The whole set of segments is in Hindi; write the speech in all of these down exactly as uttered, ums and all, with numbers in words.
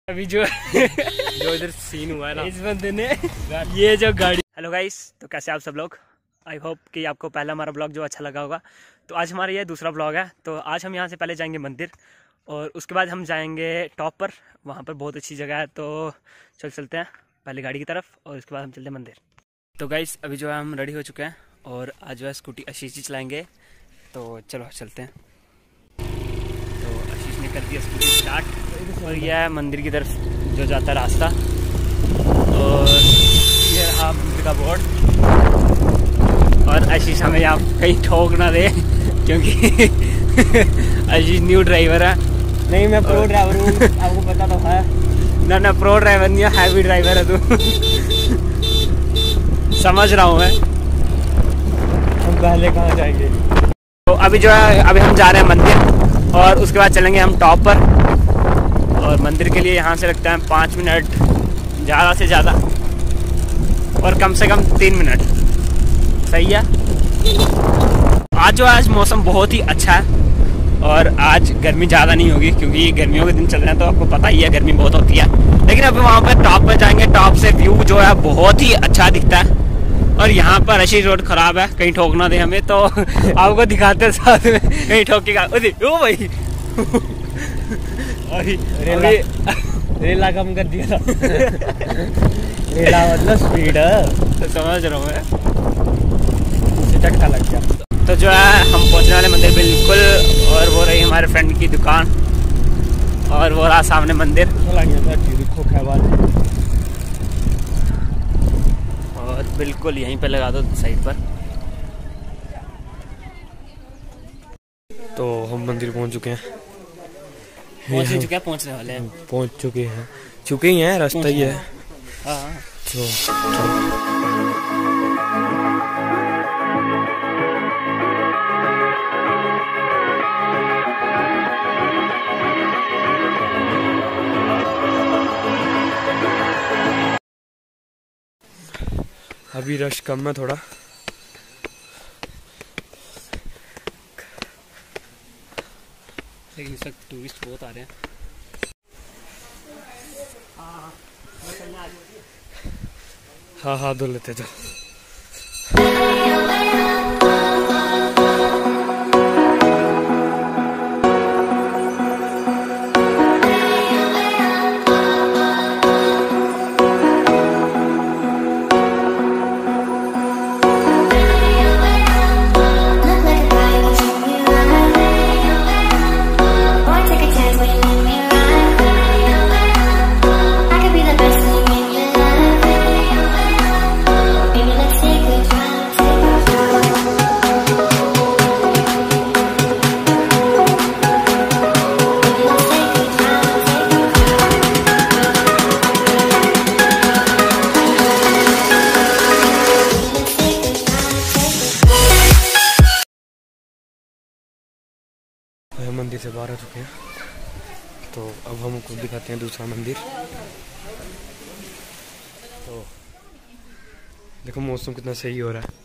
अभी जो जो इधर सीन हुआ है ना इस बंदे ने ये जो गाड़ी। हेलो गाइस, तो कैसे आप सब लोग। आई होप कि आपको पहला हमारा ब्लॉग जो अच्छा लगा होगा। तो आज हमारा ये दूसरा ब्लॉग है। तो आज हम यहाँ से पहले जाएंगे मंदिर और उसके बाद हम जाएंगे टॉप पर। वहाँ पर बहुत अच्छी जगह है, तो चल चलते हैं पहले गाड़ी की तरफ और उसके बाद हम चलते हैं मंदिर। तो गाइस अभी जो है हम रेडी हो चुके हैं और आज जो है स्कूटी आशीष जी चलाएँगे। तो चलो चलते हैं। तो आशीष ने कर दिया स्कूटी स्टार्ट और यह है मंदिर की तरफ जो जाता है रास्ता। और ये रहा मंदिर का बोर्ड। और आशीष हमें यहाँ कहीं ठोक ना दे क्योंकि आशीष न्यू ड्राइवर है। नहीं, मैं प्रो ड्राइवर हूँ, आपको पता तो है। ना ना प्रो ड्राइवर नहीं है, हैवी ड्राइवर है तू। समझ रहा हूँ मैं। हम पहले कहाँ जाएंगे? तो अभी जो है अभी हम जा रहे हैं मंदिर और उसके बाद चलेंगे हम टॉप पर। और मंदिर के लिए यहाँ से लगता है पाँच मिनट ज़्यादा से ज़्यादा और कम से कम तीन मिनट। सही है। आज जो आज मौसम बहुत ही अच्छा है और आज गर्मी ज़्यादा नहीं होगी क्योंकि गर्मियों के दिन चल रहे हैं, तो आपको पता ही है गर्मी बहुत होती है। लेकिन अभी वहाँ पर टॉप पर जाएंगे, टॉप से व्यू जो है बहुत ही अच्छा दिखता है। और यहाँ पर आशीष रोड खराब है, कहीं ठोक ना दे हमें, तो आपको दिखाते साथ में कहीं ठोकेगा। ओ भाई रेला रेला कम कर दिया था। रेला मतलब स्पीड है, समझ रहा हूँ मैं। झटका लग गया। तो जो है हम पहुँचने वाले मंदिर बिल्कुल, और वो रही हमारे फ्रेंड की दुकान और वो रहा सामने मंदिर। और बिल्कुल यहीं पे लगा दो साइड पर। तो हम मंदिर पहुँच चुके हैं। पहुँच चुके हैं पहुँचने वाले हैं पहुँच चुके हैं चुके ही हैं, रास्ता ही है। हाँ तो अभी रश कम है थोड़ा। लेकिन इस वक्त टूरिस्ट बहुत आ रहे हैं। हाँ हाँ धो लेते जाओ। मंदिर से बाहर आ चुके हैं, तो अब हम आपको दिखाते हैं दूसरा मंदिर। तो देखो मौसम कितना सही हो रहा है।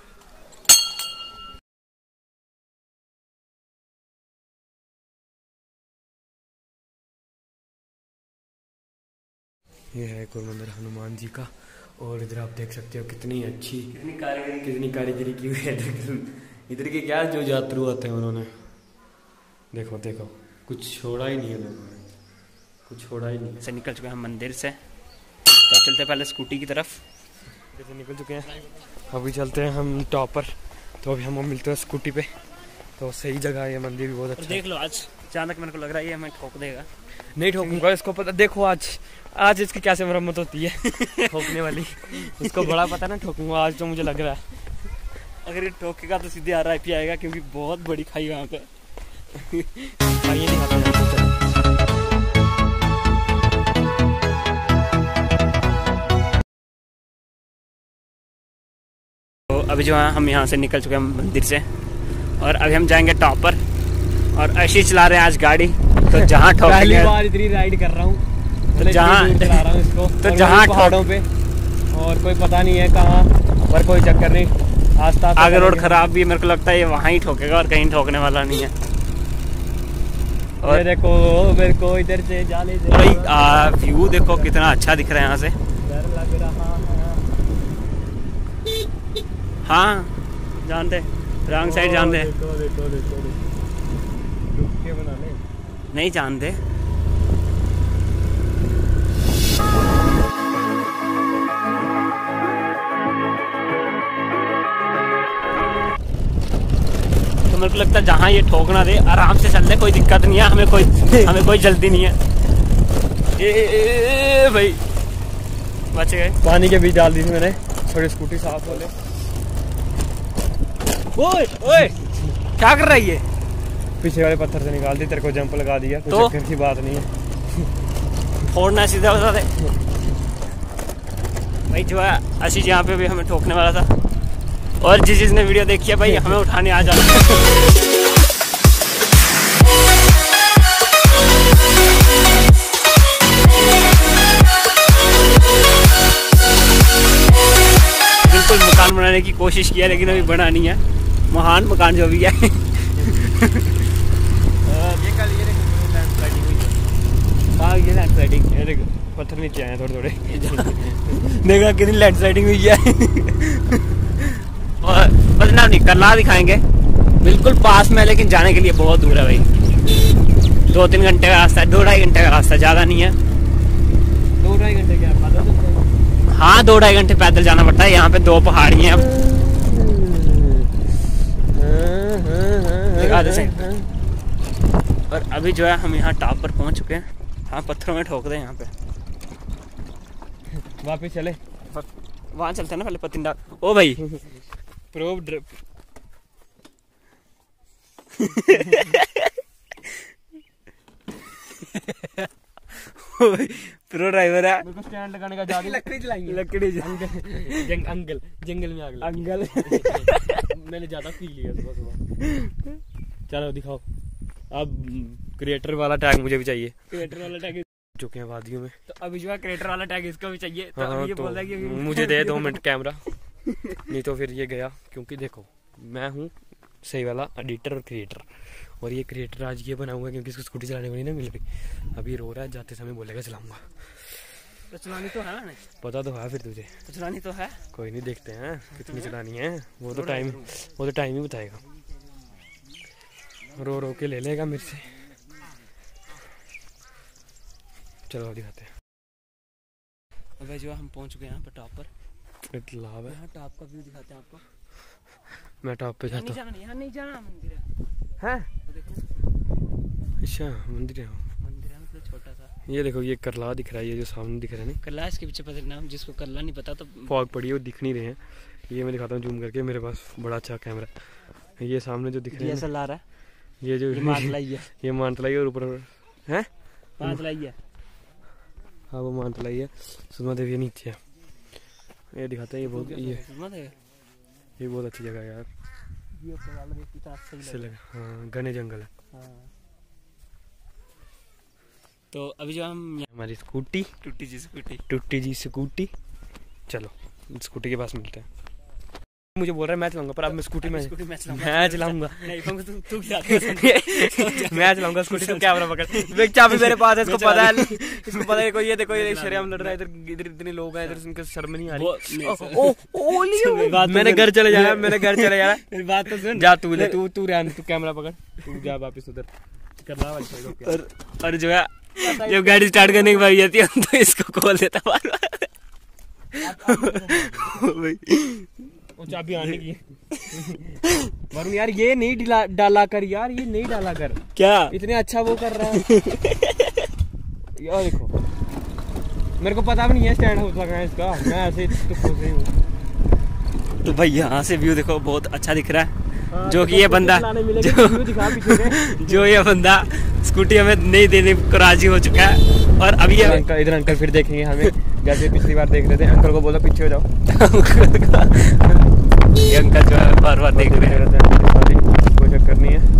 ये है एक और मंदिर हनुमान जी का। और इधर आप देख सकते हो कितनी अच्छी कितनी कारीगरी कितनी कारीगरी की हुई है। इधर के क्या जो यात्रु आते हैं उन्होंने देखो देखो कुछ छोड़ा ही नहीं है, देखो कुछ छोड़ा ही नहीं है। से निकल चुके हैं हम मंदिर से, तो चलते पहले स्कूटी की तरफ। जैसे निकल चुके हैं, अभी चलते हैं हम टॉप पर। तो अभी हम मिलते हैं स्कूटी पे। तो सही जगह है, ये मंदिर भी बहुत अच्छा। देख लो आज जहाँ तक मेरे को लग रहा है ये हमें ठोक देगा। नहीं ठोकूंगा इसको, पता देखो आज आज इसकी कैसे मरम्मत होती है ठोकने वाली। इसको बड़ा पता ना ठोकूंगा आज, तो मुझे लग रहा है अगर ये ठोकेगा तो सीधे आर आई पी आएगा क्योंकि बहुत बड़ी खाई वहाँ पे। आइए दिखाते हैं आपको। तो अभी जो है हम यहाँ से निकल चुके हैं मंदिर से और अभी हम जाएंगे टॉप पर। और आशीष चला रहे हैं आज गाड़ी, तो जहाँ ठोक पहली बार इतनी राइड कर रहा हूँ, तो जहाँ चला रहा हूँ इसको। तो जहाँ पहाड़ों पे और कोई पता नहीं है कहाँ पर, कोई चक्कर नहीं। आस्ता आगे रोड खराब भी, मेरे को लगता है ये वहाँ ही ठोकेगा और कहीं ठोकने वाला नहीं है। और ये देखो मेरे को इधर से जाने दे भाई व्यू देखो कितना अच्छा दिख रहा है यहाँ से। डर लग रहा है। हाँ जानते रॉन्ग साइड जानते देखो देखो देखो रुक के बना ले। नहीं जानते। तो मेरे को लगता है जहाँ ये ठोकना दे आराम से चल ले, कोई दिक्कत नहीं है हमें, कोई हमें कोई जल्दी नहीं है। ए, ए, ए, भाई बच गए। पानी के बीच डाल दी थी मैंने, थोड़ी स्कूटी साफ हो ले। ओए ओए क्या कर रही है? पीछे वाले पत्थर से निकाल दी, तेरे को जंप लगा दिया। कुछ तो? चक्कर की बात नहीं है, फोड़ना सीधा बता दे भाई। जो है आशीष यहाँ पे भी हमें ठोकने वाला था, और जिस जिसने वीडियो देखी है भाई हमें उठाने आ जाना। बिल्कुल मकान बनाने की कोशिश किया लेकिन अभी बना नहीं है, महान मकान जो भी है। ये कल ये लैंडस्लाइडिंग हुई है। हाँ ये लैंडस्लाइडिंग, ये देख पत्थर नीचे आए थोड़े थोड़े। देखा कितनी लैंडस्लाइडिंग हुई है। और बदनाम नहीं करला दिखाएंगे, बिल्कुल पास में, लेकिन जाने के लिए बहुत दूर है भाई। दो तीन घंटे का रास्ता है, दो ढाई घंटे का रास्ता, ज़्यादा नहीं है। दो ढाई घंटे क्या पैदल? हाँ दो ढाई घंटे पैदल जाना पड़ता है। यहाँ पे दो पहाड़ी हैं। दिखा दे। और अभी जो है हम यहाँ टॉप पर पहुँच चुके हैं। हाँ पत्थरों में ठोक दे यहाँ पे। वापिस चले, वहाँ चलते हैं ना पहले पतिंडा। ओ भाई प्रो ड्रिप। प्रो ड्राइवर है। मेरे को स्टैंड लगाने का जादू। लकड़ी चलाएंगे, लकड़ी जंग, अंगल जंगल में आग लगी। अंगल मैंने ज्यादा पी लिया सुबह सुबह। चलो दिखाओ। अब क्रिएटर वाला टैग मुझे भी चाहिए। क्रिएटर वाला टैग चुके हैं वादियों में, तो अभी जो है क्रिएटर वाला टैग इसको भी चाहिए। तो हाँ, अभी ये तो बोल रहा है कि मुझे दे दो मिनट कैमरा, नहीं तो फिर ये गया। क्योंकि देखो मैं हूँ सही वाला एडिटर और क्रिएटर, और ये क्रिएटर आज ये बना हुआ है क्योंकि इसको स्कूटी चलाने को नहीं ना मिल रही। अभी रो रहा है, जाते समय बोलेगा चलाऊंगा। तो चलानी तो है ना? पता तो है फिर तुझे। तो चलानी तो है, कोई नहीं, देखते हैं कितनी चलानी है। वो तो टाइम वो तो टाइम ही बताएगा। रो रो के ले लेगा मेरे से। चलो दिखाते हैं। अबे जो हम पहुंच गए यहाँ पर टॉप पर। लाभ है, यहाँ टॉप का व्यू दिखाते हैं आपको। मैं टॉप पे यहाँ जाता नहीं हूँ। जाना, यहाँ नहीं जाना, मंदिर है। है तो देखो अच्छा मंदिर है, मंदिर है, मतलब छोटा सा। ये देखो ये करला दिख रहा है, ये जो सामने दिख रहा है ना, करला। इसके पीछे पता नाम, जिसको करला नहीं पता तो फॉग पड़ी है, वो दिख नहीं रहे हैं। ये मैं दिखाता हूँ जूम करके, मेरे पास बड़ा अच्छा कैमरा है। ये सामने जो दिख रहा है, ऐसा ला रहा है, ये जो मानतलाई है। ये मानतलाई और ऊपर है मानतलाई है। हाँ वो मानतलाई है। सुषमा देवी नीचे है। ये दिखाते हैं, ये बहुत ये ये बहुत अच्छी जगह है यार। ये ऊपर वाला देख कितना अच्छा से लगा। हाँ घने जंगल है। हाँ। तो अभी जो हम हमारी स्कूटी टूटी जी स्कूटी टूटी जी स्कूटी चलो स्कूटी के पास मिलते हैं। मुझे बोल रहा है मैं चलाऊंगा, पर अब मैं स्कूटी में स्कूटी मैं चलाऊंगा। मैं चलाऊंगा नहीं तू तू मैं चलाऊंगा स्कूटी। तुम कैमरा पकड़, देख चाबी मेरे पास है। इसको पता है, इसको पता है। कोई ये देखो ये शर्म लड़ रहा है इधर, इधर इतने लोग हैं इधर, इनका शर्म नहीं आ रही। ओ ओ लियो, मैंने घर चले जाना, मैंने घर चले जाना। मेरी बात तो सुन। जा तू ले, तू तू रहने, तू कैमरा पकड़, तू जा वापस उधर करना वाला। और और जो है जब गाड़ी स्टार्ट करने की बारी आती है तो इसको खोल देता बार बार। वो चाबी आने की वरुण यार, ये नहीं डाला डाला कर यार, ये नहीं डाला कर। क्या इतने अच्छा वो कर रहा है यार। देखो मेरे को पता भी नहीं है स्टैंड हो सका है इसका, मैं ऐसे तो खुश ही हूँ। तो भाई यहाँ से व्यू देखो बहुत अच्छा दिख रहा है। हाँ, जो कि ये बंदा जो, जो ये बंदा स्कूटी हमें नहीं देने को राजी हो चुका है। और अभी ये अंकल, इधर अंकल फिर देखेंगे हमें, जैसे पिछली बार देख रहे थे। अंकल को बोला पीछे हो जाओ। ये अंकल जो है बार बार देख रहे हैं, कोई चक्कर नहीं है।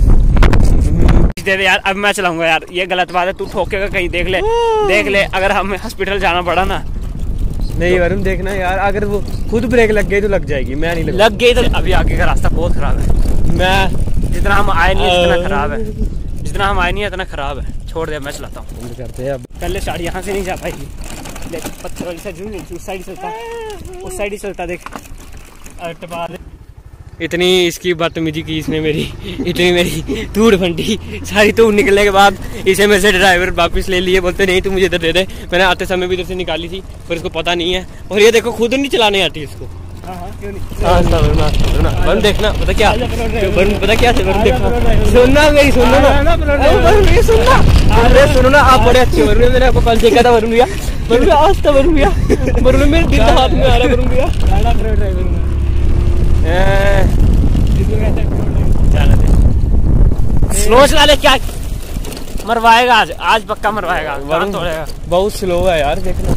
दे दे यार, अब मैं चलाऊंगा यार। ये गलत बात है, तू ठोकेगा कहीं, देख ले देख ले। अगर हमें हॉस्पिटल जाना पड़ा ना। नहीं वरुण देखना यार, अगर वो खुद ब्रेक लग गई तो लग जाएगी, मैं नहीं लग गई तो। अभी आगे का रास्ता बहुत खराब है। मैं जितना हम आए नहीं जितना खराब है। जितना हम आए नहीं है इतना खराब है, छोड़ दे, मैं चलाता हूँ। बंद करते हैं अब। पहले साड़ी यहाँ से नहीं जा पाएगी, देख पत्थर वाली साइड नहीं, उस साइड चलता, उस साइड ही चलता, देख टपा दे। इतनी इसकी बदतमीजी की इसने मेरी, इतनी मेरी धूड़ फंटी सारी। तो निकलने के बाद इसे मेरे से ड्राइवर वापस ले लिए, बोलते नहीं तू मुझे इधर दे दे। मैंने आते समय भी इधर से निकाली थी पर इसको पता नहीं है। और ये देखो खुद नहीं चलाने आती इसको। हाँ हाँ क्यों नहीं, वरुण देखना, पता क्या वरुण, पता क्या वरुण देखना, सुनना मेरी, सुनना ना वरुण, सुनना, अरे सुनो ना, आप बड़े अच्छे वरुण, मैंने आपको कल देखा था वरुण भैया, वरुण भैया आज था वरुण भैया, वरुण मेरे दिल हाथ में आ रहा है वरुण भैया। स्लो चला ले, क्या मरवाएगा आज, आज पक्का मरवाएगा। वरुण बहुत स्लो है यार, देखना।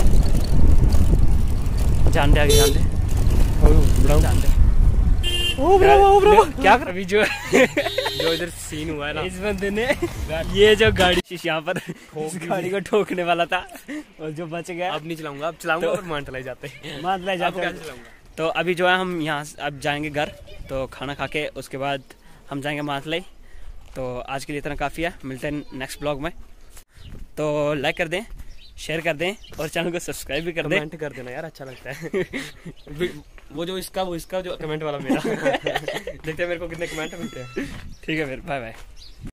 जान दे आगे, जान दे, जान दे। ओ ब्रो, ओ ब्रो, क्या कर, अभी जो जो इधर सीन हुआ है ना, इस बंदे ने ये जो गाड़ी यहाँ पर गाड़ी को ठोकने वाला था और जो बच गया। अब नहीं चलाऊंगा, अब चलाऊंगा और मान चलाई जाते मान चलाई जाते तो अभी जो है हम यहाँ अब जाएंगे घर, तो खाना खा के उसके बाद हम जाएंगे मानतलाई। तो आज के लिए इतना काफ़ी है, मिलते हैं नेक्स्ट ब्लॉग में। तो लाइक कर दें, शेयर कर दें और चैनल को सब्सक्राइब भी कर दें, कमेंट कर देना यार, अच्छा लगता है। वो जो इसका वो इसका जो कमेंट वाला मेरा देखते हैं मेरे को कितने कमेंट मिलते हैं। ठीक है फिर, बाय बाय।